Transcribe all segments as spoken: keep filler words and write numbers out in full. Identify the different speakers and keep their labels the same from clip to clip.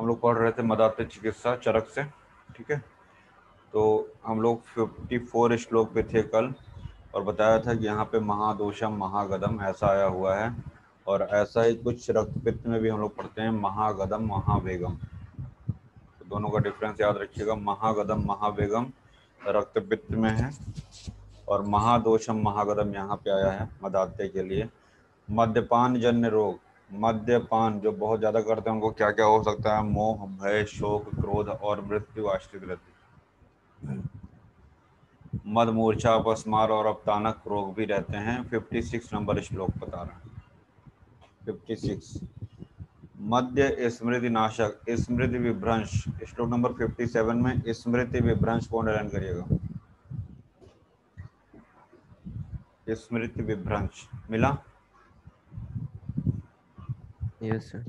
Speaker 1: हम लोग पढ़ रहे थे मदात्य चिकित्सा चरक से, ठीक है। तो हम लोग चौवन श्लोक पे थे कल, और बताया था कि यहाँ पे महादोषम महागदम ऐसा आया हुआ है, और ऐसा ही कुछ रक्तपित्त में भी हम लोग पढ़ते हैं महागदम महावेगम। तो दोनों का डिफरेंस याद रखिएगा, महागदम महावेगम रक्तपित्त में है, और महादोषम महागदम यहाँ पे आया है मदात्य के लिए। मद्यपान जन्य रोग, मद्यपान जो बहुत ज़्यादा करते हैं उनको क्या क्या हो सकता है? मोह, भय, शोक, क्रोध और मृत्यु आश्रित रहती है। मद, मूर्छा, अपस्मार और अपतानक रोग भी रहते हैं। छप्पन नंबर श्लोक बता रहा है। छप्पन मद्य स्मृति नाशक, स्मृति विभ्रंश, श्लोक नंबर सत्तावन में स्मृति विभ्रंश कौन ऐलान करिएगा? स्मृति विभ्रंश मिला?
Speaker 2: Yes sir.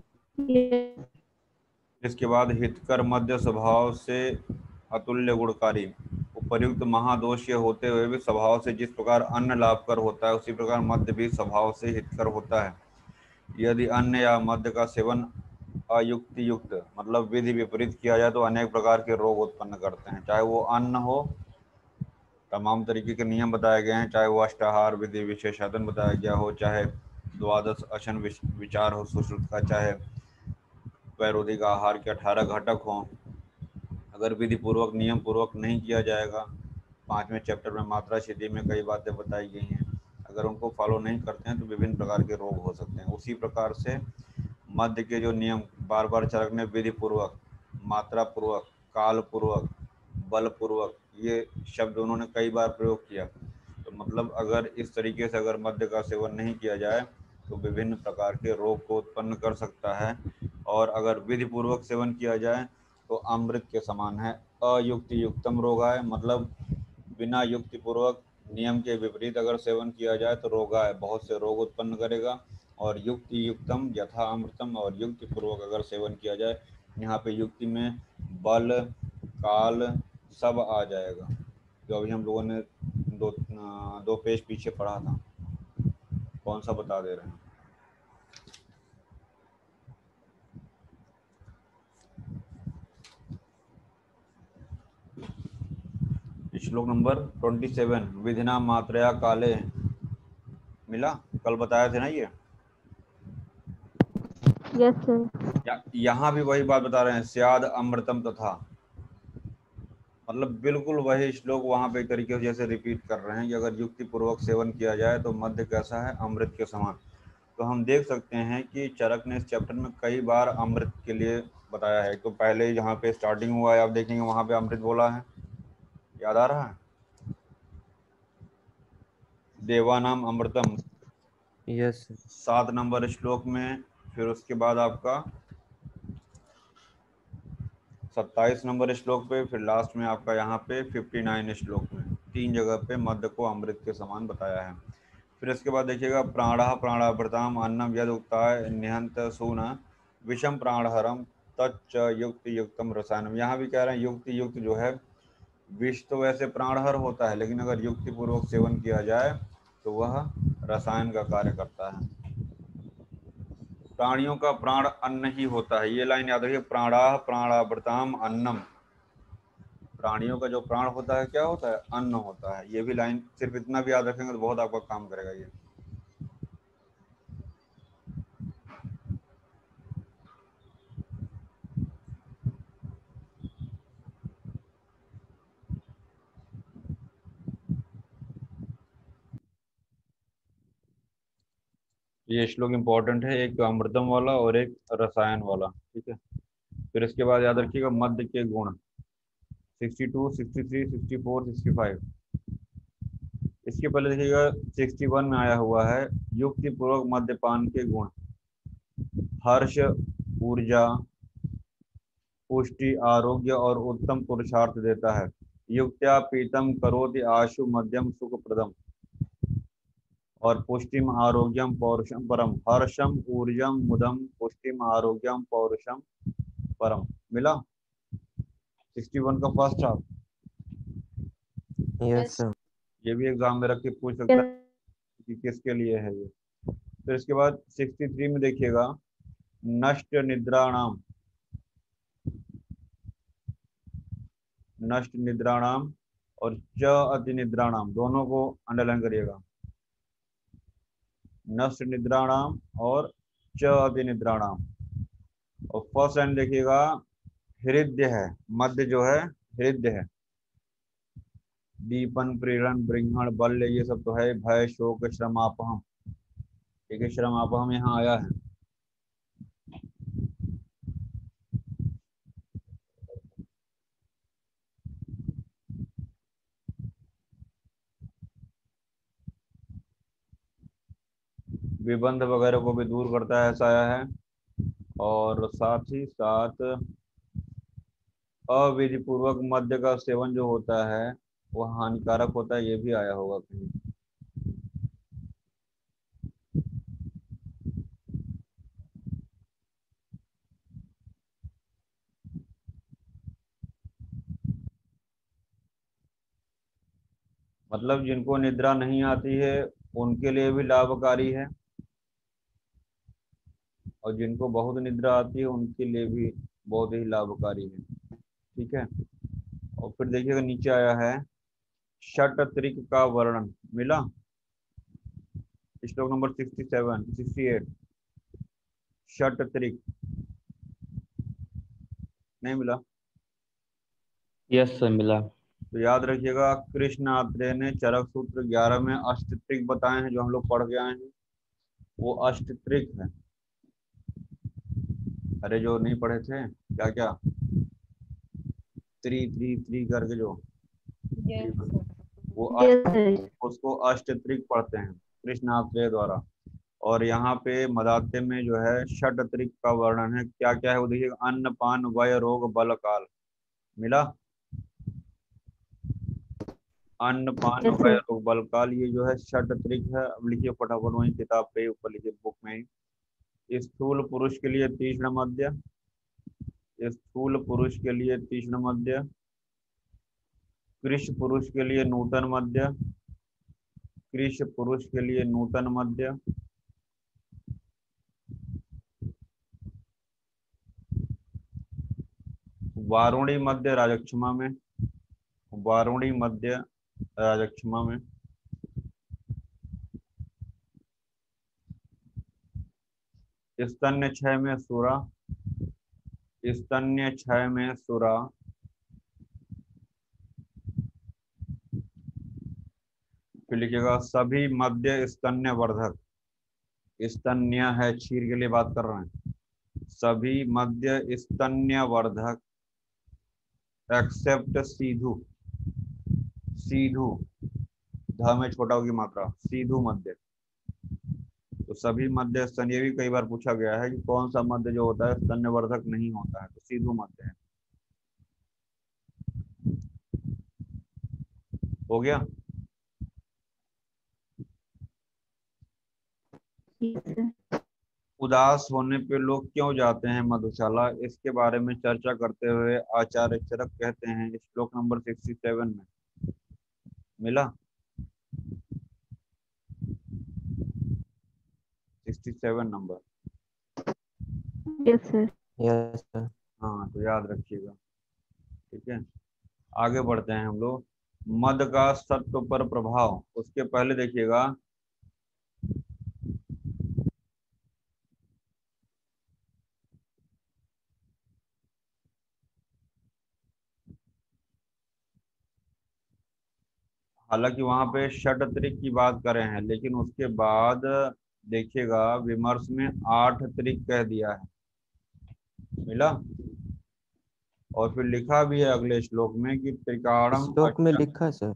Speaker 1: इसके बाद हितकर मध्य स्वभाव से अतुल्य गुणकारी, उपर्युक्त महादोष ये होते हुए भी स्वभाव से जिस प्रकार अन्न लाभकर होता है उसी प्रकार मद्य भी स्वभाव से हितकर होता है। यदि अन्न या मद्य का सेवन अयुक्ति युक्त मतलब विधि विपरीत किया जाए तो अनेक प्रकार के रोग उत्पन्न करते हैं। चाहे वो अन्न हो, तमाम तरीके के नियम बताए गए हैं, चाहे वो अष्टाहार विधि विशेषाधन बताया गया हो, चाहे द्वादश अशन विचार हो सुश्रुत का, चाहे वैरोधिक आहार के अठारह घटक हों, अगर विधि पूर्वक नियम पूर्वक नहीं किया जाएगा, पांचवें चैप्टर में मात्रा स्थिति में कई बातें बताई गई हैं, अगर उनको फॉलो नहीं करते हैं तो विभिन्न प्रकार के रोग हो सकते हैं। उसी प्रकार से मध्य के जो नियम बार बार चरकने, विधि पूर्वक, मात्रा पूर्वक, काल पूर्वक, बल पूर्वक, ये शब्द उन्होंने कई बार प्रयोग किया। तो मतलब अगर इस तरीके से अगर मद्य का सेवन नहीं किया जाए तो विभिन्न प्रकार के रोग को उत्पन्न कर सकता है, और अगर विधि पूर्वक सेवन किया जाए तो अमृत के समान है। अयुक्ति युक्तम रोगाय मतलब बिना युक्ति पूर्वक नियम के विपरीत अगर सेवन किया जाए तो रोगाय बहुत से रोग उत्पन्न करेगा, और युक्ति युक्तम यथा अमृतम, और युक्ति पूर्वक अगर सेवन किया जाए, यहाँ पे युक्ति में बल काल सब आ जाएगा, जो अभी हम लोगों ने दो दो पेज पीछे पढ़ा था। कौन सा बता दे रहे हैं? श्लोक नंबर सत्ताईस, विधिना मात्रया काले, मिला? कल बताया थे ना ये।
Speaker 3: Yes sir.
Speaker 1: यहाँ भी वही बात बता रहे हैं, स्याद अमृतम तथा, मतलब बिल्कुल वही श्लोक वहाँ पे एक तरीके से जैसे रिपीट कर रहे हैं कि अगर युक्ति पूर्वक सेवन किया जाए तो मध्य कैसा है? अमृत के समान। तो हम देख सकते हैं कि चरक ने इस चैप्टर में कई बार अमृत के लिए बताया है। तो पहले जहाँ पे स्टार्टिंग हुआ है आप देखेंगे वहाँ पे अमृत बोला है, याद आ रहा है? देवानाम अमृतम,
Speaker 2: यस सर।
Speaker 1: सात नंबर श्लोक में। फिर उसके बाद आपका सत्ताईस नंबर श्लोक पे, फिर लास्ट में आपका यहाँ पे उनसठ श्लोक में, तीन जगह पे मध्य को अमृत के समान बताया है। फिर इसके बाद देखिएगा, प्राणः प्राणाभृताम अन्नम यद उक्ताय निहंत सून विषम प्राणहरम तच्च युक्त युक्तम रसायनम। यहाँ भी कह रहे हैं युक्ति युक्त जो है, विष तो वैसे प्राणहर होता है, लेकिन अगर युक्ति पूर्वक सेवन किया जाए तो वह रसायन का कार्य करता है। प्राणियों का प्राण अन्न ही होता है, ये लाइन याद रखिए, प्राणाः प्राणाभृताम अन्नम, प्राणियों का जो प्राण होता है क्या होता है? अन्न होता है। ये भी लाइन सिर्फ इतना भी याद रखेंगे तो बहुत आपका काम करेगा ये। ये श्लोक इंपॉर्टेंट है, एक तो अमृतम वाला और एक रसायन वाला, ठीक है। फिर इसके बाद याद रखिएगा मध्य के गुण, बासठ, तिरसठ, चौंसठ, पैंसठ। इसके पहले देखिएगा इकसठ में आया हुआ है युक्ति पूर्वक मद्यपान के गुण, हर्ष, ऊर्जा, पुष्टि, आरोग्य और उत्तम पुरुषार्थ देता है। युक्त्या पीतम करोति आशु मध्यम सुखप्रदम, और पुष्टिम आरोग्यम पौरुषम परम, हर्षम ऊर्जम मुदम पुष्टिम आरोग्यम पौरुषम परम। मिला? इकसठ का फर्स्ट हाफ।
Speaker 2: Yes sir.
Speaker 1: ये भी एग्जाम में रख के पूछ सकता है कि किसके लिए है ये। फिर इसके बाद तिरसठ में देखिएगा, नष्ट निद्राणाम नष्ट निद्राणाम और च अति निद्राणाम, दोनों को अंडरलाइन करिएगा। नष्ट निद्राणाम और च अति निद्राणाम। और फर्स्ट लाइन देखिएगा, हृदय है, मध्य जो है हृदय है। दीपन प्रेरण बृंहण बल्य ये सब तो है भय शोक श्रमापहम। ठीक है, श्रमापहम यहाँ आया है। विबंध वगैरह को भी दूर करता है, ऐसा आया है। और साथ ही साथ अविधि पूर्वक मद्य का सेवन जो होता है वो हानिकारक होता है, ये भी आया होगा कहीं। मतलब जिनको निद्रा नहीं आती है उनके लिए भी लाभकारी है, और जिनको बहुत निद्रा आती है उनके लिए भी बहुत ही लाभकारी है। ठीक है। और फिर देखिएगा नीचे आया है षट त्रिक का वर्णन, मिला श्लोक number sixty seven sixty eight. षट त्रिक नहीं मिला?
Speaker 4: यस सर मिला।
Speaker 1: तो याद रखिएगा, कृष्ण आत्रेय ने चरक सूत्र ग्यारह में अष्टत्रिक बताए हैं, जो हम लोग पढ़ के आए हैं वो अष्टत्रिक है। अरे जो नहीं पढ़े थे, क्या क्या त्रि त्रि त्रि करके जो वो
Speaker 3: Yes,
Speaker 1: अष्ट,
Speaker 3: sir.
Speaker 1: उसको अष्टत्रिक पढ़ते हैं कृष्ण आत्रेय द्वारा। और यहाँ पे मदाते में जो है षट त्रिक का वर्णन है, क्या क्या है वो देखिएगा, अन्न पान वय रोग बल काल। मिला? अन्न पान
Speaker 3: Yes,
Speaker 1: वय
Speaker 3: sir.
Speaker 1: रोग बल काल, ये जो है षट त्रिक है। अब लिखिए फटाफट वही किताब पे ऊपर लिखिए, बुक में ही। स्थूल पुरुष के लिए तीक्ष्ण मध्य, स्थूल पुरुष के लिए तीक्ष्ण मध्य, कृश पुरुष के लिए नूतन मध्य, कृश पुरुष के लिए नूतन मध्य, वारुणी मध्य राजक्षमा में, वारुणी मध्य राजक्षमा में, स्तन्य छय में सुरा, स्तन्य छय में सुरा, फिर लिखिएगा सभी मध्य स्तन्य वर्धक। स्तन्य है क्षीर के लिए बात कर रहे हैं। सभी मध्य स्तन्य वर्धक एक्सेप्ट सीधु, सीधु ध में छोटा होगी मात्रा, सीधु मध्य। तो सभी मध्य स्तन, ये भी कई बार पूछा गया है कि कौन सा मध्य जो होता है स्तन्यवर्धक नहीं होता है, तो सीधु मध्य है। हो गया?
Speaker 3: Yes, sir.
Speaker 1: उदास होने पे लोग क्यों जाते हैं मधुशाला, इसके बारे में चर्चा करते हुए आचार्य चरक कहते हैं श्लोक नंबर सिक्सटी सेवन में। मिला? Sixty seven number.
Speaker 3: Yes, sir.
Speaker 2: Yes, sir.
Speaker 1: हाँ तो याद रखिएगा। ठीक है, आगे बढ़ते हैं हम लोग। मद का सत्व पर प्रभाव, उसके पहले देखिएगा हालांकि वहां पे षट त्रिक की बात कर रहे हैं, लेकिन उसके बाद देखिएगा विमर्श में आठ त्रिक कह दिया है। मिला? और फिर लिखा भी है अगले श्लोक में कि त्रिकाणम
Speaker 2: श्लोक में
Speaker 1: अष्ट,
Speaker 2: लिखा सर।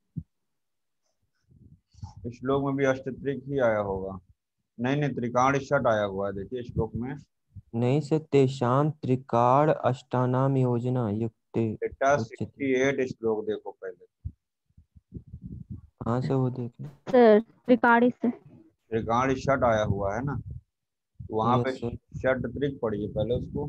Speaker 1: श्लोक में भी अष्टत्रिक ही आया होगा। नहीं नहीं, त्रिकाण षट आया हुआ है, देखिए श्लोक में।
Speaker 2: नहीं सर, तेषाम त्रिकाण अष्टानाम योजना युक्ते
Speaker 1: बेटा
Speaker 2: उच्यते।
Speaker 1: सिक्सटी एट श्लोक देखो पहले।
Speaker 2: हाँ सर, वो देखे।
Speaker 3: Sir, Trikadi, sir.
Speaker 1: त्रिकाण षट आया हुआ है ना, वहां पे
Speaker 2: यस सर।
Speaker 1: षट त्रिक पढ़िए पहले उसको।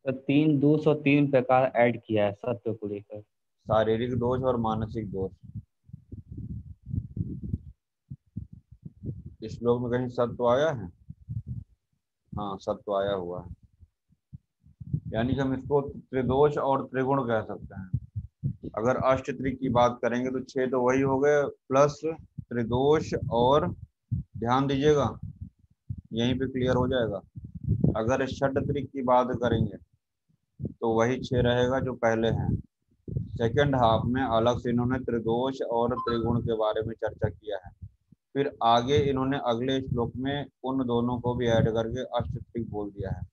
Speaker 4: तो तीन दोष और तीन प्रकार ऐड किया है सत्व को लेकर।
Speaker 1: शारीरिक दोष और मानसिक दोष। इस श्लोक में कहीं सत्व आया है? हाँ, सत्व आया हुआ है, यानी कि हम इसको त्रिदोष और त्रिगुण कह सकते हैं। अगर अष्टत्रिक की बात करेंगे तो छह तो वही हो गए, प्लस त्रिदोष, और ध्यान दीजिएगा यहीं पे क्लियर हो जाएगा। अगर षट्त्रिक की बात करेंगे तो वही छह रहेगा जो पहले हैं। सेकंड हाफ में अलग से इन्होंने त्रिदोष और त्रिगुण के बारे में चर्चा किया है। फिर आगे इन्होंने अगले श्लोक में उन दोनों को भी ऐड करके अष्टत्रिक बोल दिया है।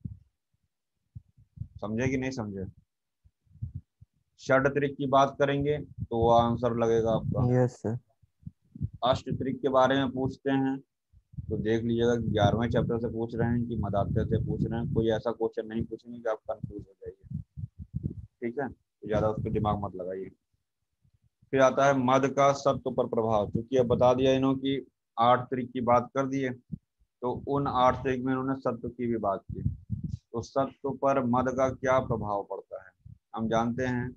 Speaker 1: समझे कि नहीं समझे? षट्त्रिक की बात करेंगे तो वो आंसर लगेगा आपका।
Speaker 2: Yes sir.
Speaker 1: अष्टत्रिक के बारे में पूछते हैं तो देख लीजिएगा कि ग्यारहवें चैप्टर से पूछ रहे हैं कि मदात्य से पूछ रहे हैं। कोई ऐसा क्वेश्चन नहीं पूछेंगे कि आप कंफ्यूज हो जाइए, ठीक है? तो ज्यादा उस पर दिमाग मत लगाइए। फिर आता है मद का सत्व पर प्रभाव। क्योंकि अब बता दिया इन्होंने कि आठ त्रिक की बात कर दिए, तो उन आठ त्रिक में इन्होंने सत्व की भी बात की। तो सत्व पर मद का क्या प्रभाव पड़ता है? हम जानते हैं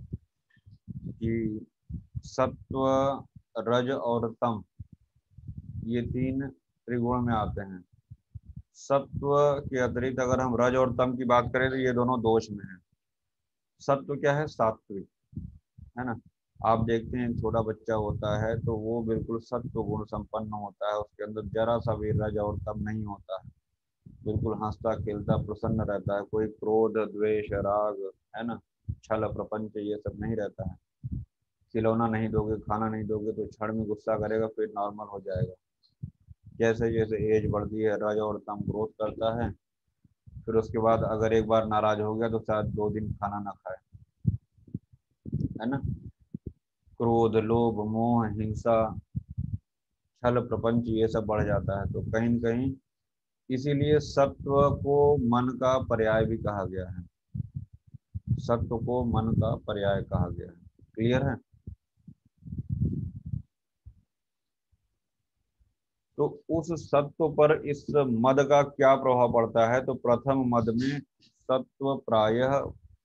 Speaker 1: कि सत्व, रज और तम ये तीन त्रिगुण में आते हैं। सत्व के अतिरिक्त अगर हम रज और तम की बात करें तो ये दोनों दोष में हैं। सत्व क्या है? सात्विक, है ना? आप देखते हैं छोटा बच्चा होता है तो वो बिल्कुल सत्व गुण संपन्न होता है, उसके अंदर जरा सा भी रज और तम नहीं होता है, बिल्कुल हंसता खेलता प्रसन्न रहता है, कोई क्रोध द्वेष राग, है ना, छल प्रपंच ये सब नहीं रहता है। खिलौना नहीं दोगे, खाना नहीं दोगे तो क्षण में गुस्सा करेगा, फिर नॉर्मल हो जाएगा। जैसे जैसे एज बढ़ती है रज और तम ग्रोथ करता है, फिर उसके बाद अगर एक बार नाराज हो गया तो शायद दो दिन खाना ना खाए, है ना। क्रोध, लोभ, मोह, हिंसा, छल प्रपंच ये सब बढ़ जाता है। तो कहीं न कहीं इसीलिए सत्व को मन का पर्याय भी कहा गया है। सत्व को मन का पर्याय कहा गया है। क्लियर है? तो उस सत्व पर इस मद का क्या प्रभाव पड़ता है? तो प्रथम मद में सत्व प्रायः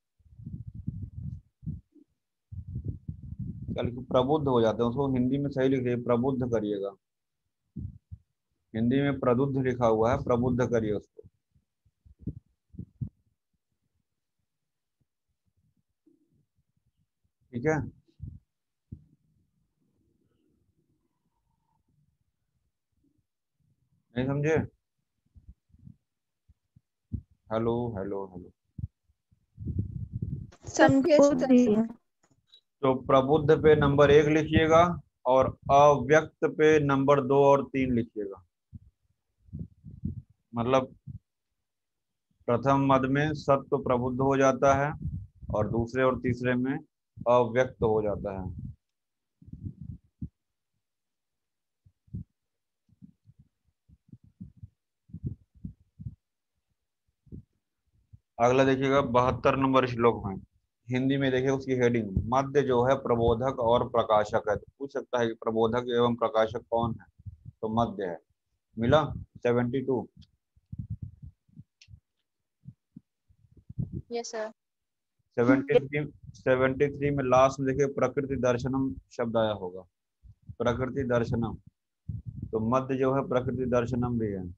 Speaker 1: प्रबुद्ध हो जाते हैं। उसको हिंदी में सही लिखिए, प्रबुद्ध करिएगा। हिंदी में प्रबुद्ध लिखा हुआ है, प्रबुद्ध करिए उसको। ठीक है? नहीं समझे? Hello hello hello.
Speaker 5: समझे
Speaker 3: खुद
Speaker 5: सर।
Speaker 3: ही है।
Speaker 1: तो प्रबुद्ध पे नंबर एक लिखिएगा और अव्यक्त पे नंबर दो और तीन लिखिएगा। मतलब प्रथम मद में सत्व प्रबुद्ध हो जाता है और दूसरे और तीसरे में अव्यक्त हो जाता है। अगला देखिएगा बहत्तर नंबर श्लोक में, हिंदी में देखिए उसकी हेडिंग, मध्य जो है प्रबोधक और प्रकाशक है। तो पूछ सकता है कि प्रबोधक एवं प्रकाशक कौन है? तो मध्य है। मिला? Seventy two.
Speaker 5: Yes sir.
Speaker 1: Seventy three seventy three में लास्ट में देखिए प्रकृति दर्शनम शब्द आया होगा। प्रकृति दर्शनम, तो मध्य जो है प्रकृति दर्शनम भी है।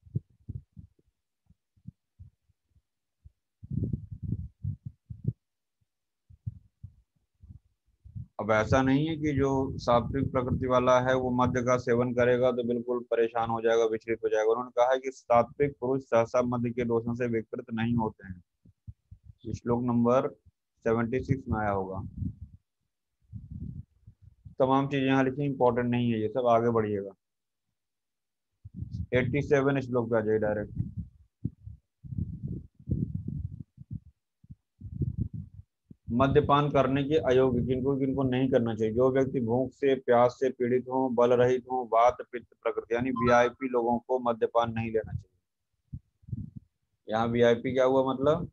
Speaker 1: अब ऐसा नहीं है कि जो सात्विक प्रकृति वाला है वो मद्य का सेवन करेगा तो बिल्कुल परेशान हो जाएगा, विचलित हो जाएगा। उन्होंने कहा है कि सात्विक पुरुष सहसा मद्य के दोषों से विकृत नहीं होते हैं। श्लोक नंबर सेवेंटी सिक्स में आया होगा। तमाम चीजें यहाँ लिखी इंपॉर्टेंट नहीं है, ये सब आगे बढ़िएगा। एट्टी सेवन श्लोक पे आ जाइए डायरेक्ट। मद्यपान करने के अयोग्य किनको किनको नहीं करना चाहिए? जो व्यक्ति भूख से प्यास से पीड़ित हो, बल रहित हो, वात पित्त प्रकृति यानी वीआईपी लोगों को मद्यपान नहीं लेना चाहिए। यहाँ वीआईपी क्या हुआ मतलब?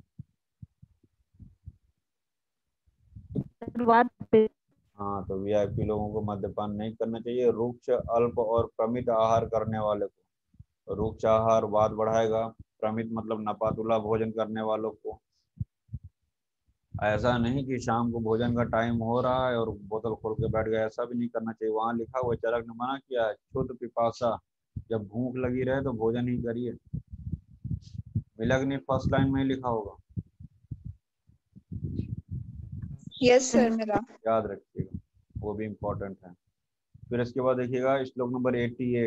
Speaker 3: शुरुआत पे
Speaker 1: हाँ, तो वीआईपी लोगों को मद्यपान नहीं करना चाहिए। रुक्ष, अल्प और प्रमित आहार करने वाले को, रुक्ष आहार वात बढ़ाएगा, प्रमित मतलब नपातुला भोजन करने वालों को। ऐसा नहीं कि शाम को भोजन का टाइम हो रहा है और बोतल खोल के बैठ गए, ऐसा भी नहीं करना चाहिए। वहां लिखा हुआ चरक ने मना किया है, शुद्ध पिपासा, जब भूख लगी रहे तो भोजन ही करिए। मिला कि नहीं? फर्स्ट लाइन में ही लिखा होगा,
Speaker 5: यस सर मिला।
Speaker 1: याद रखिएगा, वो भी इम्पोर्टेंट है। फिर इसके बाद देखिएगा श्लोक नंबर अठासी,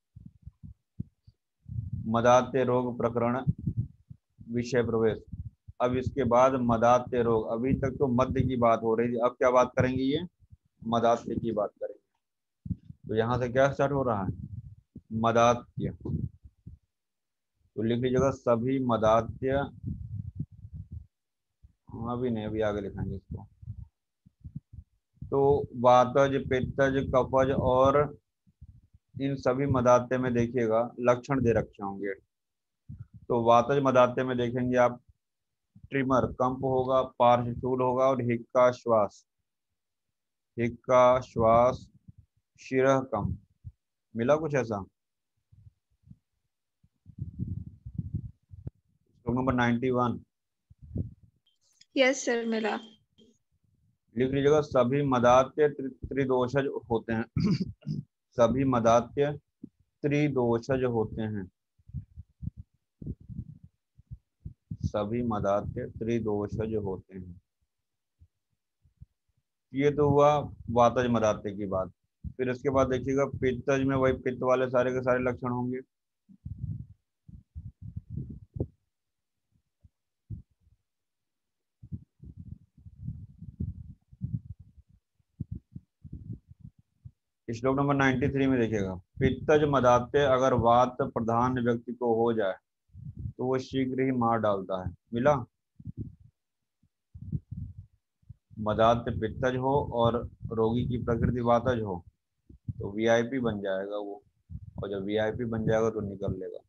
Speaker 1: मदात्य रोग प्रकरण विषय प्रवेश। अब इसके बाद मदात्य रोग, अभी तक तो मध्य की बात हो रही थी, अब क्या बात करेंगे? ये मदात्य की बात करेंगे। तो यहाँ से क्या स्टार्ट हो रहा है? मदात्य। तो लिख लीजिएगा सभी मदात्य, अभी नहीं, अभी आगे लिखेंगे इसको। तो वातज, पित्तज, कफज और इन सभी मदात्य में देखिएगा लक्षण दे रखे होंगे। तो वातज मदात्य में देखेंगे आप, ट्रिमर कंप होगा, पार्श्वशूल होगा और हिक्का श्वास, हिक्का श्वास, शिरः कंप। मिला कुछ ऐसा? नंबर इक्यानवे
Speaker 5: यस सर मिला।
Speaker 1: लिख लीजिएगा सभी मदात्य त्रिदोषज होते हैं। सभी मदात्य त्रिदोषज होते हैं, सभी मदात्य त्रिदोषज होते हैं। ये तो हुआ वातज मदात्य की बात। फिर इसके बाद देखिएगा पित्तज में वही पित्त वाले सारे के सारे लक्षण होंगे। श्लोक नंबर तिरानवे में देखिएगा, पित्तज मदात्य अगर वात प्रधान व्यक्ति को हो जाए तो वो शीघ्र ही मार डालता है। मिला? मदात्य पित्तज हो और रोगी की प्रकृति वातज हो तो वीआईपी बन जाएगा वो, और जब वीआईपी बन जाएगा तो निकल लेगा।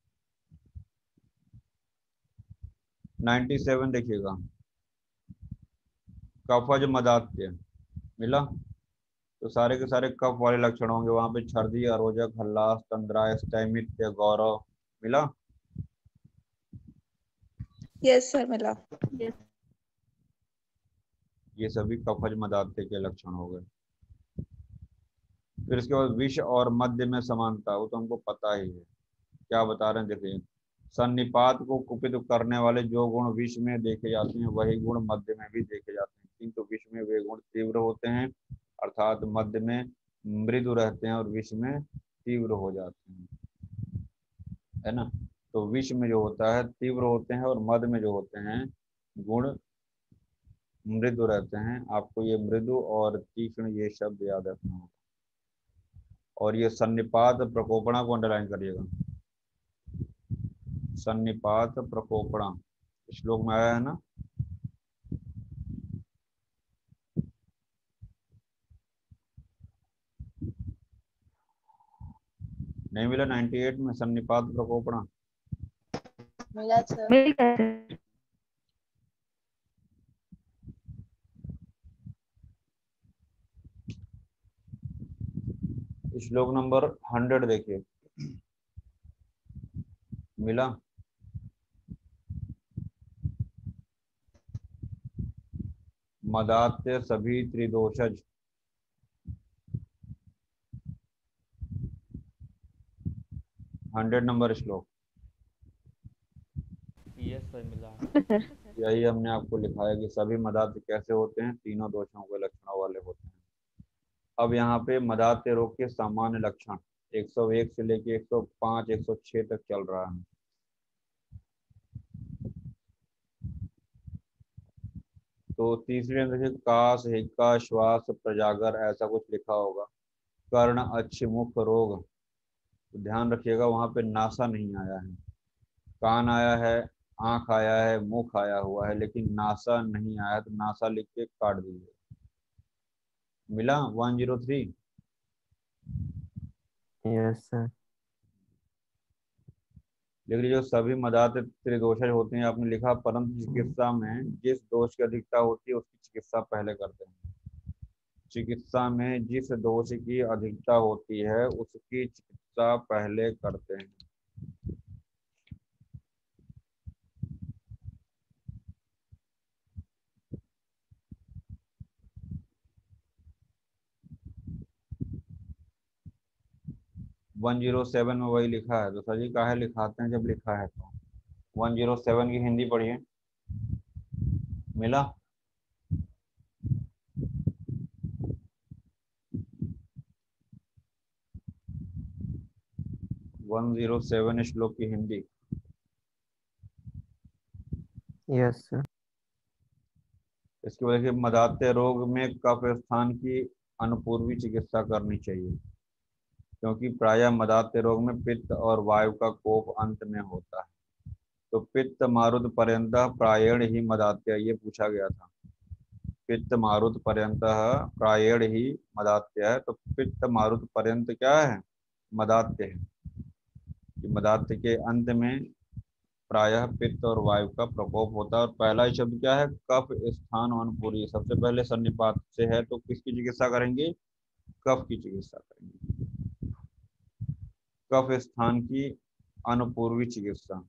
Speaker 1: सत्तानवे देखिएगा, कफज मदात्य। मिला? तो सारे के सारे कफ वाले लक्षण होंगे वहां पे, छर्दी, अरोजक, हल्लास, तंद्रा, स्थैमित्य, गौरव। मिला?
Speaker 5: यस सर मिला।
Speaker 3: यस
Speaker 1: ये सभी कफज मदात्य के लक्षण हो गए। फिर इसके बाद विष और मध्य में समानता, वो तो हमको पता ही है। क्या बता रहे हैं देखिए, सन्निपात को कुपित करने वाले जो गुण विष में देखे जाते हैं वही गुण मध्य में भी देखे जाते हैं, किंतु विष में वे गुण तीव्र होते हैं, अर्थात मध्य में मृदु रहते हैं और विष में तीव्र हो जाते हैं, है ना। तो विष में जो होता है तीव्र होते हैं और मध्य में जो होते हैं गुण मृदु रहते हैं। आपको ये मृदु और तीक्ष्ण ये शब्द याद रखना होगा। और ये सन्निपात प्रकोपणा को अंडरलाइन करिएगा, सन्निपात प्रकोपणा श्लोक में आया है ना। नहीं मिला? अट्ठानवे में सन्निपात प्रकोपणा
Speaker 5: मिला सर।
Speaker 3: मिल गया सर।
Speaker 1: श्लोक नंबर सौ देखिए, मिला? मदात्य सभी त्रिदोषज, हंड्रेड नंबर श्लोक।
Speaker 2: यस सर मिला।
Speaker 3: सर
Speaker 1: यही हमने आपको लिखा है कि सभी मदात्य कैसे होते हैं, तीनों दोषों के लक्षणों वाले होते हैं। अब यहाँ पे मदात्य रोग के सामान्य लक्षण एक सौ एक से लेके एक सौ पाँच एक सौ छह तक चल रहा है। तो तीसरे में देखिए काश, हिक्का, श्वास, प्रजागर, ऐसा कुछ लिखा होगा। कर्ण, अच्छे, मुख रोग, तो ध्यान रखिएगा वहां पे नासा नहीं आया है। कान आया है, आंख आया है, मुख आया हुआ है, लेकिन नासा नहीं आया, तो नासा लिख के काट दीजिए। मिला? One zero three.
Speaker 2: Yes sir.
Speaker 1: लिख लीजिए सभी मदात्य त्रिदोषज होते हैं, आपने लिखा, परंतु चिकित्सा में जिस दोष की अधिकता होती है उसकी चिकित्सा पहले करते हैं। चिकित्सा में जिस दोष की अधिकता होती है उसकी चिकित्सा पहले करते हैं। वन जीरो सेवन में वही लिखा है, तो सर जी काहे लिखाते हैं जब लिखा है तो। वन जीरो सेवन की हिंदी पढ़िए। मिला? वन जीरो सेवन श्लोक की हिंदी।
Speaker 2: Yes sir.
Speaker 1: इसकी वजह से मदात्य रोग में कफ स्थान की अनुपूर्वी चिकित्सा करनी चाहिए, क्योंकि प्रायः मदात्य रोग में पित्त और वायु का कोप अंत में होता है। तो पित्त मारुत पर्यंत प्रायण ही मदात्य, ये पूछा गया था। पित्त मारुत पर्यंत प्रायण ही मदात्य है, तो पित्त मारुत पर्यंत क्या है? मदात्य है। मदात्य के अंत में प्रायः पित्त और वायु का प्रकोप होता है। और पहला ही शब्द क्या है? कफ स्थान अनुपूरी। सबसे पहले सन्निपात से है, तो किसकी चिकित्सा करेंगे? कफ की चिकित्सा करेंगे, कफ स्थान की अनुपूर्वी चिकित्सा।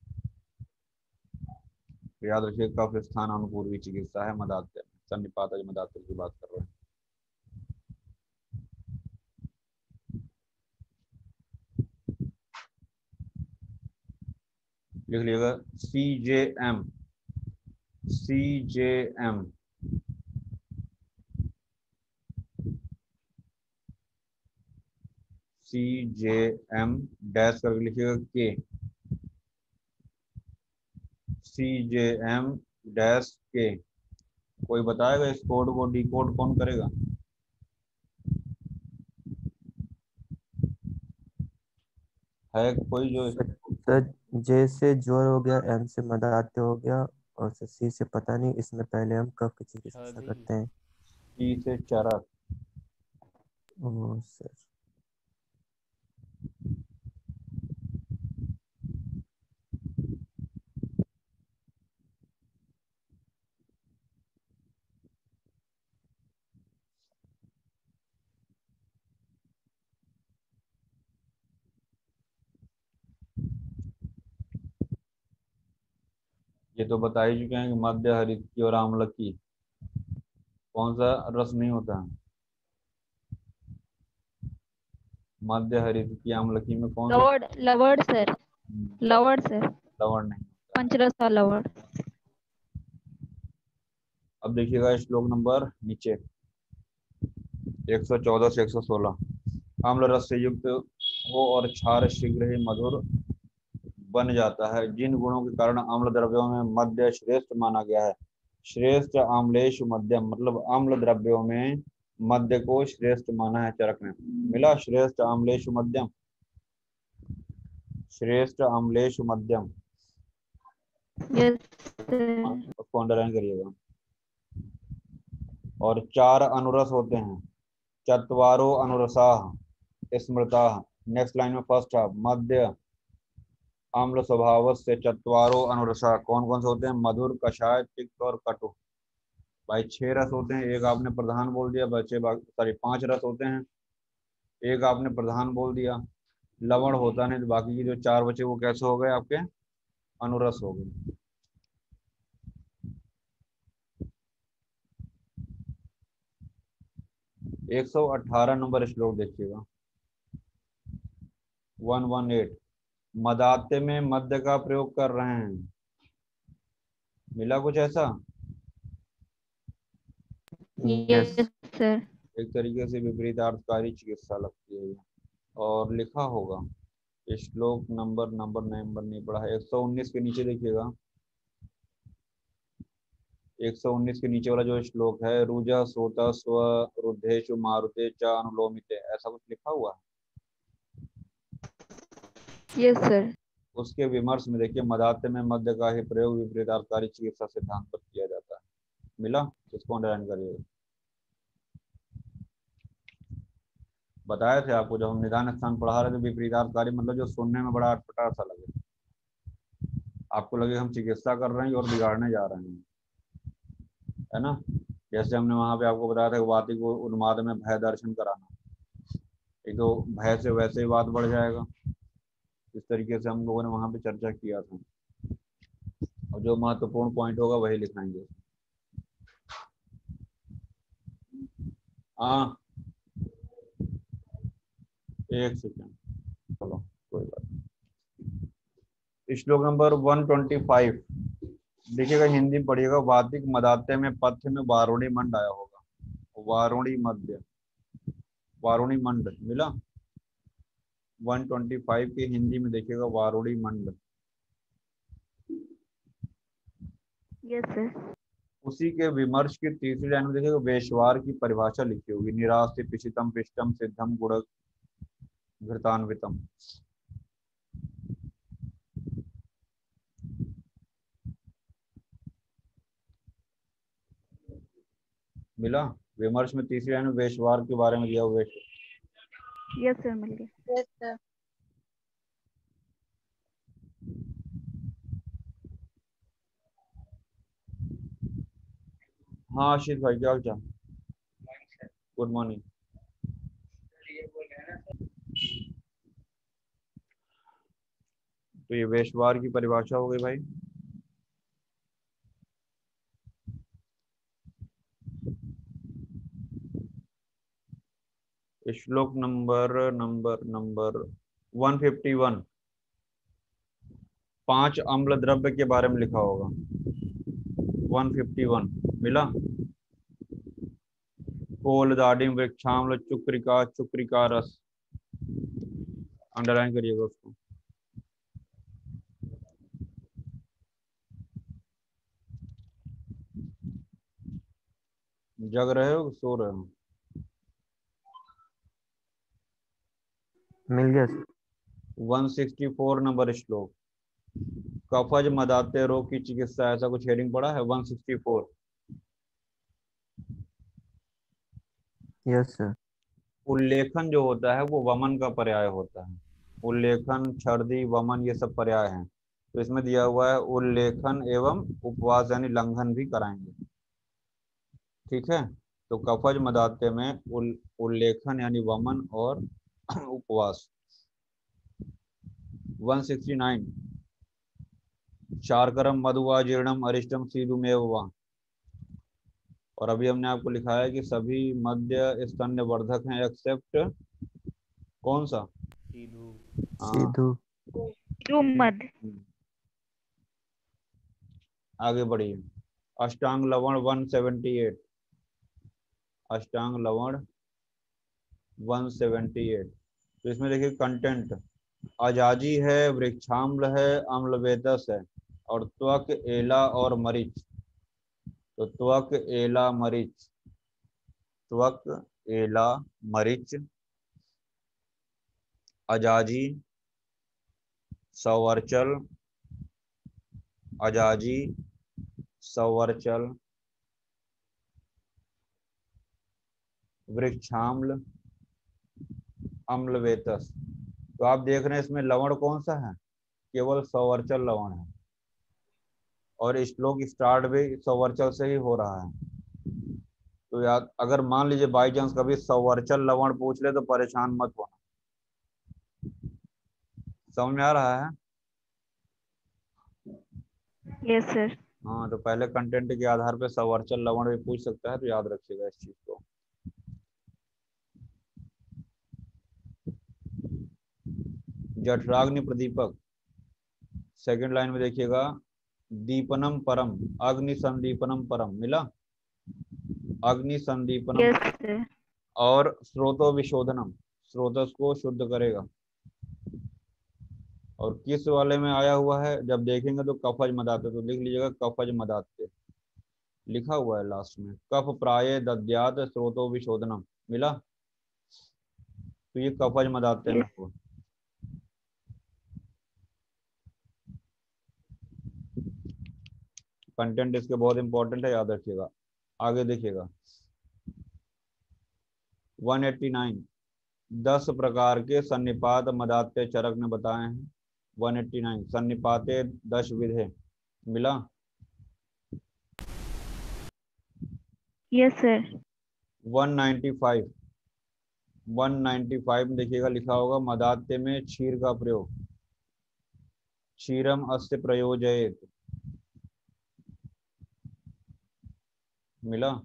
Speaker 1: याद रखिए, कफ स्थान अनुपूर्वी चिकित्सा है मदात्य में। सन्निपात मदात्य की बात कर रहे हैं। लिख लीजिएगा C J M. C J M C J M dash करके लिखिएगा के। सी जे एम डैश के। कोई बताएगा इस कोड को डिकोड कौन करेगा? है कोई जो?
Speaker 2: सर जे से ज्वर हो गया, एम से मदात्य हो गया, और सर सी से पता नहीं। इसमें पहले हम कफ की चिकित्सा करते हैं।
Speaker 1: सी से चरक।
Speaker 2: ओ सर।
Speaker 1: ये तो बता ही चुके हैं कि मध्य हरित की और आम्ल की कौन सा रस नहीं होता है? मध्य हरित की आम्लकी में कौन सा?
Speaker 3: लवण लवण सर, लवण सर,
Speaker 1: लवण नहीं होता है।
Speaker 3: पंचरस और लवण।
Speaker 1: अब देखिएगा श्लोक नंबर नीचे एक सौ चौदह से एक सौ सोलह। आम्ल रस से युक्त हो और क्षार शीघ्र ही मधुर बन जाता है। जिन गुणों के कारण आम्ल द्रव्यों में मध्य श्रेष्ठ माना गया है। श्रेष्ठ आम्लेषु मध्यम, मतलब आम्ल द्रव्यों में मध्य को श्रेष्ठ माना है चरक ने। मिला? श्रेष्ठ आम्लेषु मध्यम, श्रेष्ठ आम्लेषु मध्यम।
Speaker 3: Yes sir.
Speaker 1: उसको अंडरलाइन करिएगा। और चार अनुरस होते हैं। चत्वारो अनुरसाः स्मृताः। नेक्स्ट लाइन में फर्स्ट है मध्य आम्ल स्वभाव से चत्वारो अनुरसा। कौन कौन से होते हैं? मधुर, कषाय, तिक्त और कटु। भाई छह रस होते हैं, एक आपने प्रधान बोल दिया। बचे सॉरी पांच रस होते हैं, एक आपने प्रधान बोल दिया। लवण होता नहीं, तो बाकी की जो चार बचे वो कैसे हो गए? आपके अनुरस हो गए। एक सौ अठारह नंबर श्लोक देखिएगा। One one eight. मदात्य में मध्य का प्रयोग कर रहे हैं। मिला कुछ ऐसा?
Speaker 3: Yes
Speaker 2: yes.
Speaker 3: सर।
Speaker 1: एक तरीके से विपरीतार्थकारी चिकित्सा लगती है ये। और लिखा होगा श्लोक नंबर नंबर नंबर नहीं पढ़ा है। एक सौ उन्नीस के नीचे देखिएगा। एक सौ उन्नीस के नीचे वाला जो श्लोक है, रुजा सोता स्व रुद्धेशु मारुते च अनुलोमिते, ऐसा कुछ लिखा हुआ है।
Speaker 3: Yes sir.
Speaker 1: उसके विमर्श में देखिए, मदात्य में मध्य का ही प्रयोग विपरीतार्थकारी चिकित्सा सिद्धांत पर किया जाता है। मिला? इसको अंडरलाइन करिएगा। बताए थे आपको जब हम निदान स्थान पढ़ा रहे थे, विपरीतार्थकारी मतलब जो सुनने में बड़ा अटपटा सा लगे, आपको लगे हम चिकित्सा कर रहे हैं और बिगाड़ने जा रहे हैं, है ना? जैसे हमने वहां पे आपको बताया था कि वाती को उन्माद में भय दर्शन कराना, एक तो भय से वैसे ही बात बढ़ जाएगा। इस तरीके से हम लोगों ने वहां पे चर्चा किया था। और जो महत्वपूर्ण पॉइंट होगा वही लिखाएंगे। हाँ एक सेकेंड। श्लोक नंबर वन ट्वेंटी फाइव देखिएगा, हिंदी में पढ़िएगा। वातिक मदाते में पथ्य में वारुणी मंड आया होगा, वारुणी मध्य, वारुणी मंड मिला। वन ट्वेंटी फाइव की हिंदी में देखिएगा, वारुणी मंड।
Speaker 3: Yes sir.
Speaker 1: उसी के विमर्श की तीसरी लाइन में देखिएगा, वेशवार की परिभाषा लिखी होगी, निरास्ति पिशितम पिष्टम सिद्धम गुण घृतान्वितम। मिला। विमर्श में तीसरी लाइन में वेशवार के बारे में दिया हुआ।
Speaker 3: यस सर मिल गया।
Speaker 5: Yes sir.
Speaker 1: हाँ आशीष भाई, क्या हाल चाल? Good morning. तो ये वेशवार की परिभाषा हो गई भाई। श्लोक number number number one fifty one, पांच अम्ल द्रव्य के बारे में लिखा होगा। वन फिफ्टी वन मिला। कोल, दाडिम, वृक्षाम्ल, चुक्रिका, चुक्रिका रस। अंडरलाइन करिएगा उसको। जग रहे हो, सो रहे हो?
Speaker 2: मिल गया sir.
Speaker 1: One sixty four number श्लोक, कफज मदाते रोग की चिकित्सा, ऐसा कुछ हेडिंग पड़ा है one sixty four.
Speaker 2: Yes sir.
Speaker 1: उल्लेखन जो होता है वो वमन का पर्याय होता है। उल्लेखन, छर्दी, वमन ये सब पर्याय हैं। तो इसमें दिया हुआ है उल्लेखन एवं उपवास यानी लंघन भी कराएंगे। ठीक है, तो कफज मदाते में उल, उल्लेखन यानी वमन और उपवास। वन सिक्सटी नाइन, शार्करम मधुवा जीर्णम अरिष्टम सीधुमेव वा। और अभी हमने आपको लिखा है कि सभी मध्य स्तन्यवर्धक हैं एक्सेप्ट कौन सा?
Speaker 4: सीधू।
Speaker 1: हाँ।
Speaker 2: सीधू।
Speaker 3: मध।
Speaker 1: आगे बढ़िए। अष्टांग लवण वन सेवेंटी एट, अष्टांग लवण वन सेवेंटी एट। तो इसमें देखिए कंटेंट, अजाजी है, वृक्षाम्ल है, अम्लवेदस है, और त्वक, एला और मरीच। तो त्वक, एला, मरीच, त्वक, एला, मरीच, अजाजी, सवर्चल, अजाजी, सवर्चल, वृक्षाम्ल, अम्लवेतस। तो आप देख रहे हैं इसमें लवण कौन सा है? केवल सवर्चल लवण है, और श्लोक स्टार्ट भी सवर्चल से ही हो रहा है। तो याद, अगर मान लीजिए बाई चांस कभी सवर्चल लवण पूछ ले तो परेशान मत होना। समझ में आ रहा है?
Speaker 3: Yes sir.
Speaker 1: हाँ, तो पहले कंटेंट के आधार पे सवर्चल लवण भी पूछ सकता है, तो याद रखिएगा इस चीज को। जठराग्नि प्रदीपक, सेकंड लाइन में देखिएगा, दीपनम परम, अग्नि संदीपनम परम। मिला। अग्नि संदीपनम।
Speaker 3: Yes sir.
Speaker 1: और स्रोतो विशोधनम, स्रोतस को शुद्ध करेगा। और किस वाले में आया हुआ है जब देखेंगे तो कफज मदाते, तो लिख लीजिएगा कफज मदाते लिखा हुआ है लास्ट में। कफ प्राय दद्यात स्रोतो विशोधनम। मिला। तो ये कफज मदाते में हुआ। कंटेंट इसके बहुत इंपॉर्टेंट है, याद रखिएगा। आगे देखिएगा वन एट्टी नाइन, दस प्रकार के सन्निपात मदात्य चरक ने बताए हैं। वन एट्टी नाइन, सन्निपाते दश विधे। मिला।
Speaker 3: Yes sir.
Speaker 1: One ninety five, one ninety five में देखिएगा लिखा होगा, मदात्य में क्षीर का प्रयोग, क्षीरम अस्य प्रयोजयेत। मिला।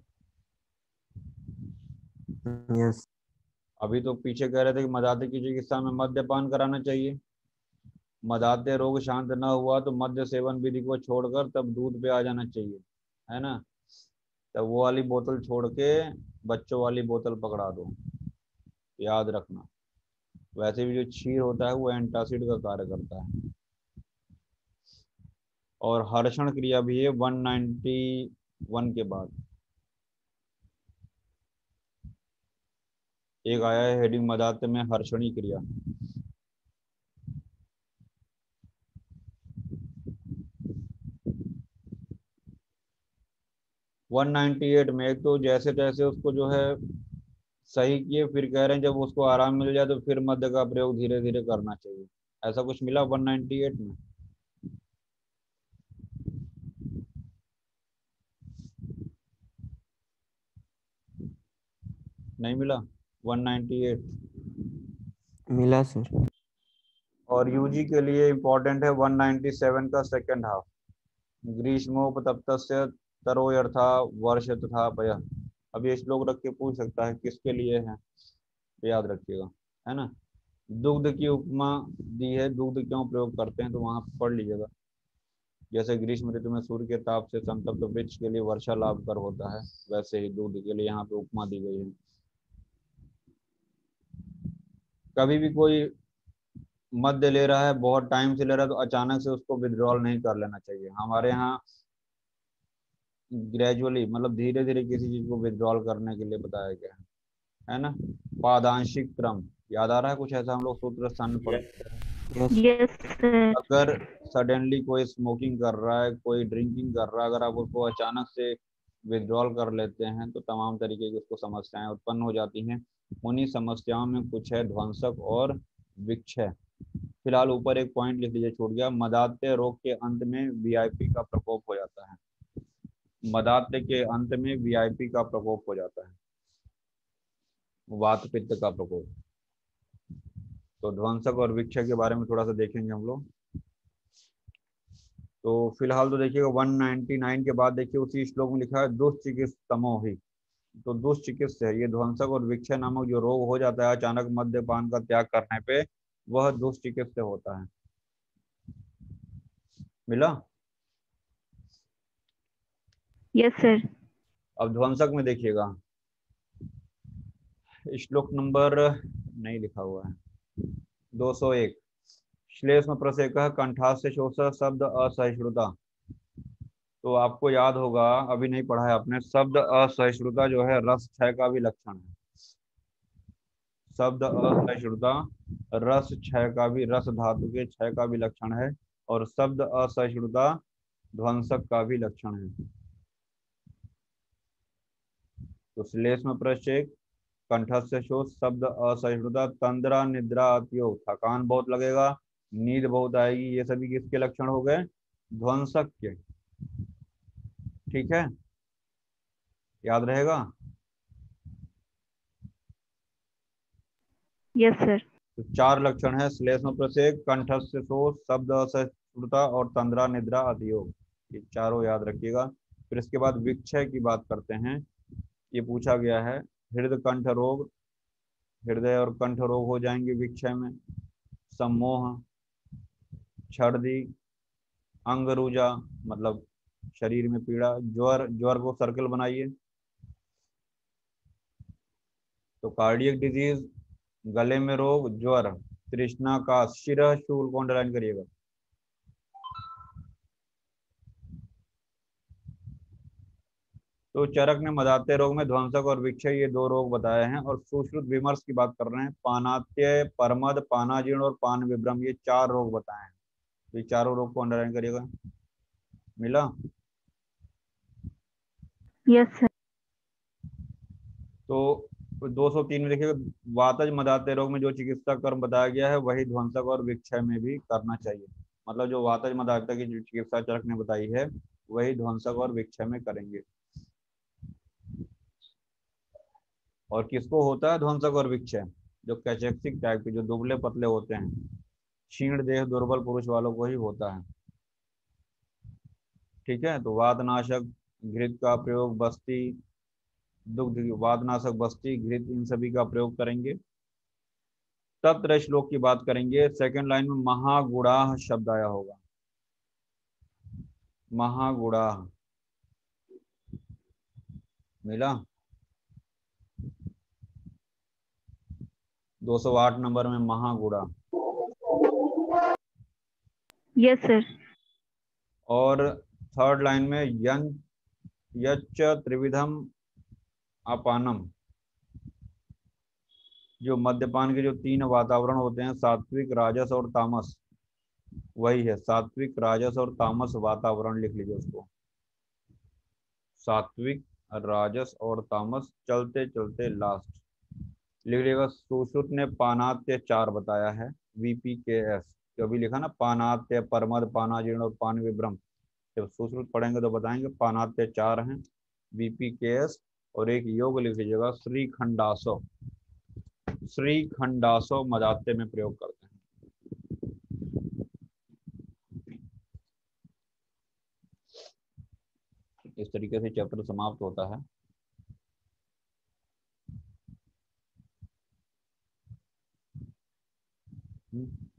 Speaker 2: यस।
Speaker 1: अभी तो पीछे कह रहे थे कि मदात्य की चिकित्सा में मद्यपान कराना चाहिए, मदाते रोग शांत न हुआ तो मद्य सेवन विधि को छोड़कर तब दूध पे आ जाना चाहिए, है ना। तब वो वाली बोतल छोड़ के बच्चों वाली बोतल पकड़ा दो, याद रखना। वैसे भी जो क्षीर होता है वो एंटासिड का कार्य करता है। और हर्षण क्रिया भी है वन नाइन्टी वन के बाद। एक आया है हेडिंग मदाते में हर्षणी क्रिया। वन नाइन्टी एट में एक तो जैसे तैसे उसको जो है सही किए, फिर कह रहे हैं जब उसको आराम मिल जाए तो फिर मद्य का प्रयोग धीरे धीरे करना चाहिए। ऐसा कुछ मिला वन नाइन्टी एट में? नहीं मिला वन नाइन्टी एट।
Speaker 2: मिला सर।
Speaker 1: और यूजी के लिए इंपॉर्टेंट है वन नाइन्टी सेवन का सेकंड हाफ। ग्रीष्मोपतप्तस्य तरोयर्था वर्ष तथा पय। अब ये श्लोक रख के पूछ सकता है किसके लिए है, तो याद रखिएगा, है ना। दुग्ध की उपमा दी है, दुग्ध क्यों प्रयोग करते हैं तो वहां पढ़ लीजिएगा। जैसे ग्रीष्म ऋतु में सूर्य के ताप से संतप्त वृक्ष के लिए वर्षा लाभकर होता है, वैसे ही दूध के लिए यहाँ पे उपमा दी गई है। कभी भी कोई मद्य ले रहा है, बहुत टाइम से ले रहा है, तो अचानक से उसको विड्रॉल नहीं कर लेना चाहिए। हमारे यहाँ ग्रेजुअली मतलब धीरे धीरे किसी चीज को विड्रॉल करने के लिए बताया गया है, है ना। पादांशिक क्रम याद आ रहा है कुछ ऐसा, हम लोग सूत्र स्थान में पढ़ते हैं।
Speaker 3: Yes sir.
Speaker 1: अगर सडनली कोई स्मोकिंग कर रहा है, कोई ड्रिंकिंग कर रहा है, अगर आप उसको अचानक से विड्रॉल कर लेते हैं तो तमाम तरीके की उसको समस्याएं उत्पन्न हो जाती हैं। उन्हीं समस्याओं में कुछ है ध्वंसक और विक्षय। फिलहाल ऊपर एक पॉइंट लिख लीजिए, छूट गया। मदात्य रोग के अंत में वीआईपी का प्रकोप हो जाता है। मदात्य के अंत में वीआईपी का प्रकोप हो जाता है, वात पित्त का प्रकोप। तो ध्वंसक और विक्षय के बारे में थोड़ा सा देखेंगे हम लोग। तो फिलहाल तो देखिएगा वन नाइन्टी नाइन के बाद देखिए उसी श्लोक में लिखा है दुष्चिकित्समो ही। तो दुष्चिकित्स है, ये ध्वंसक और विक्षय नामक जो रोग हो जाता है अचानक मद्यपान का त्याग करने पे, वह दुष्चिकित्स होता है। मिला?
Speaker 3: Yes sir.
Speaker 1: अब ध्वंसक में देखिएगा, श्लोक नंबर नहीं लिखा हुआ है, दो सौ एक। श्लेष्म प्रसेकः कंठास्य शोष शब्द असहिष्णुता। तो आपको याद होगा, अभी नहीं पढ़ा है आपने, शब्द असहिष्णुता जो है रस क्षय का भी लक्षण है। शब्द असहिष्णुता रस क्षय का भी, रस धातु के क्षय का भी लक्षण है। और शब्द असहिष्णुता ध्वंसक का भी लक्षण है। तो श्लेष्म प्रसेक, कंठस्य शोष, शब्द असहिष्णुता, तंद्रा निद्रा अतियोग, थकान बहुत लगेगा, नींद बहुत आएगी, ये सभी किसके लक्षण हो गए? ध्वंसक के। ठीक है, याद रहेगा?
Speaker 3: Yes sir.
Speaker 1: तो चार लक्षण है, श्लेष्म प्रसेक, कंठस्य शोष, शब्द असहिष्णुता और तंद्रा निद्रा अतियोग। ये चारों याद रखिएगा। फिर इसके बाद विक्षय की बात करते हैं। ये पूछा गया है, हृदय कंठ रोग, हृदय और कंठ रोग हो जाएंगे विक्षय में। सम्मोह, छर्दी, अंगरूजा मतलब शरीर में पीड़ा, ज्वर, ज्वर को सर्कल बनाइए। तो कार्डियक डिजीज, गले में रोग, ज्वर, तृष्णा का, शिरः शूल को अंडरलाइन करिएगा। तो चरक ने मदात्य रोग में ध्वंसक और विक्षय ये दो रोग बताए हैं। और सुश्रुत विमर्श की बात कर रहे हैं, पानात्य, परमद, पानाजीर्ण और पान विभ्रम, ये चार रोग बताए हैं। तो ये चारों रोग को अंडरलाइन करिएगा। मिला?
Speaker 3: Yes sir.
Speaker 1: तो दो सौ तीन में देखिएगा, वातज मदात्य रोग में जो चिकित्सा कर्म बताया गया है वही ध्वंसक और विक्षय में भी करना चाहिए। मतलब जो वातज मदात्य की जो चिकित्सा चरक ने बताई है वही ध्वंसक और विक्षय में करेंगे। और किसको होता है ध्वंसक और विक्षय? जो कैचेक्सिक टाइप के, जो दुबले पतले होते हैं, क्षीण देह दुर्बल पुरुष वालों को ही होता है। ठीक है, तो वातनाशक, घृत का प्रयोग, बस्ती, दुग्ध, वातनाशक, बस्ती, घृत, इन सभी का प्रयोग करेंगे। तत्र श्लोक की बात करेंगे। सेकंड लाइन में महागुणाह शब्द आया होगा, महागुणाह मिला। दो सौ आठ नंबर में महागुणा।
Speaker 3: Yes sir.
Speaker 1: और थर्ड लाइन में यं यच्च त्रिविधम अपानम, जो मद्यपान के जो तीन वातावरण होते हैं, सात्विक, राजस और तामस, वही है सात्विक, राजस और तामस वातावरण। लिख लीजिए उसको, सात्विक, राजस और तामस, चलते चलते लास्ट लिख लीजिएगा। सुश्रुत ने पानात्य चार बताया है, वीपी के एस, जो अभी लिखा ना, पानात्य, परमद, पानाजीर्ण और पान विभ्रम। जब सुश्रुत पढ़ेंगे तो बताएंगे। पानात्य चार हैं, वीपी के एस, और एक योग लिख लीजिएगा श्रीखंडासो। श्रीखंडासो मदात्य में प्रयोग करते हैं। इस तरीके से चैप्टर समाप्त होता है। Hmm.